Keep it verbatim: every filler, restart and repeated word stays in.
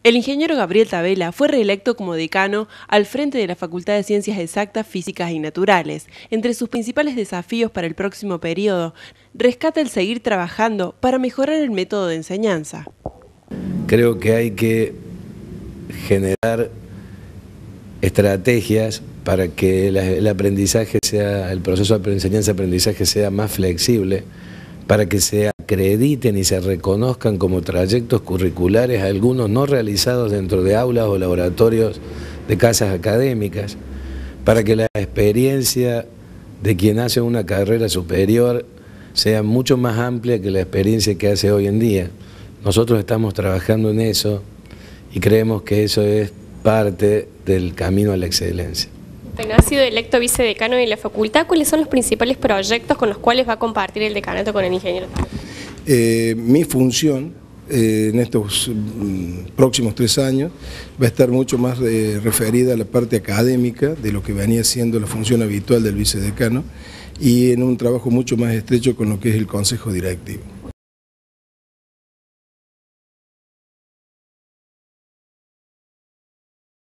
El ingeniero Gabriel Tabela fue reelecto como decano al frente de la Facultad de Ciencias Exactas, Físicas y Naturales. Entre sus principales desafíos para el próximo periodo, rescata el seguir trabajando para mejorar el método de enseñanza. Creo que hay que generar estrategias para que el aprendizaje sea, el proceso de enseñanza-aprendizaje sea más flexible, para que se acrediten y se reconozcan como trayectos curriculares, algunos no realizados dentro de aulas o laboratorios de casas académicas, para que la experiencia de quien hace una carrera superior sea mucho más amplia que la experiencia que hace hoy en día. Nosotros estamos trabajando en eso y creemos que eso es parte del camino a la excelencia. Bueno, ha sido electo vicedecano de la facultad. ¿Cuáles son los principales proyectos con los cuales va a compartir el decanato con el ingeniero? Eh, mi función eh, en estos mm, próximos tres años va a estar mucho más eh, referida a la parte académica de lo que venía siendo la función habitual del vicedecano y en un trabajo mucho más estrecho con lo que es el consejo directivo.